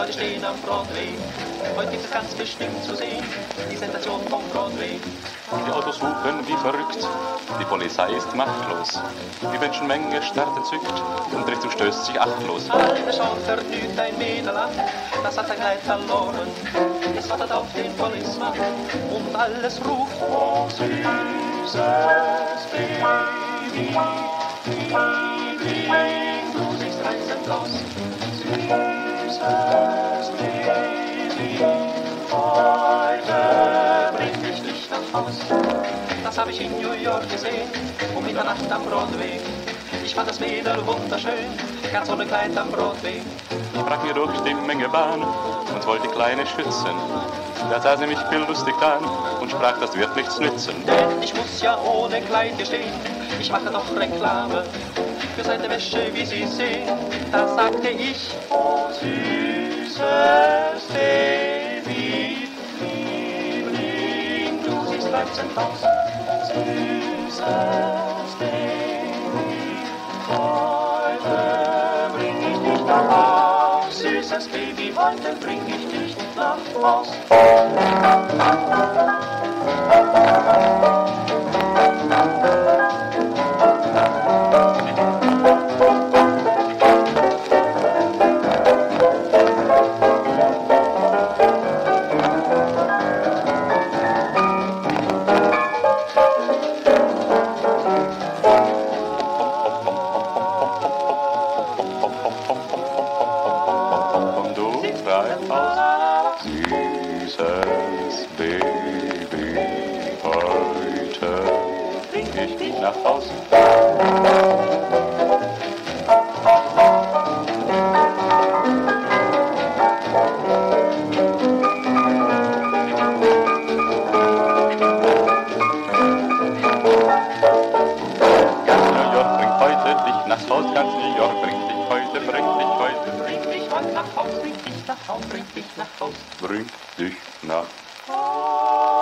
ja, die stehen am Broadway. Heute gibt es ganz bestimmt zu sehen die Sensation vom Broadway. Die Autos hupen wie verrückt, die Polizei ist machtlos. Die Menschenmenge starrt entzückt und Richtung stößt sich achtlos. Alle schauen vergnügt ein Mädel an, das hat sein Kleid verloren. Es wartet auf den Policemann und alles ruft: Oh, süßes Baby, Liebling, du siehst reizend aus. Süßes Baby, heute bring ich dich nach Haus. Das habe ich in New York gesehen, um Mitternacht am Broadway. Ich fand das Mädel wunderschön, ganz ohne Kleid am Broadway. Ich brach mir durch die Menge Bahn und wollte die Kleine schützen. Da sah sie mich lustig an und sprach, das wird nichts nützen. Denn ich muss ja ohne Kleid gestehen, ich mache doch Reklame für seine Wäsche, wie Sie sehen. Da sagte ich: Oh, süßes Baby, Liebling, du siehst reizend aus. Süßes Baby, heute bring ich dich nach Haus. Süßes Baby, heute bring ich dich nach Haus. Süßes Baby, heute bring ich dich nach Haus. Ganz New York bringt dich heute, bringt dich heute, bringt dich heute nach Haus, bringt dich nach Haus, bringt dich nach Haus, bringt dich nach Haus.